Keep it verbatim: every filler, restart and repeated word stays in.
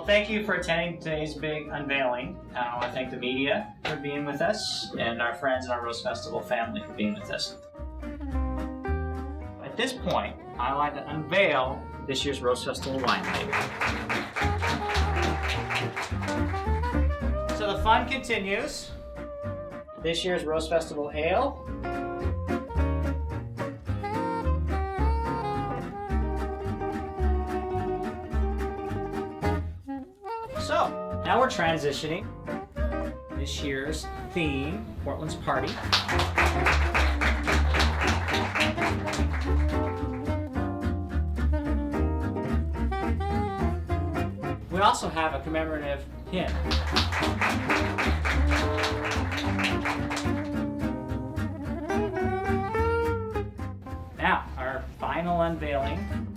Well, thank you for attending today's big unveiling. Uh, I want to thank the media for being with us and our friends and our Rose Festival family for being with us. At this point, I'd like to unveil this year's Rose Festival wine label. So the fun continues. This year's Rose Festival Ale. So, now we're transitioning this year's theme, Portland's Party. We also have a commemorative pin. Now, our final unveiling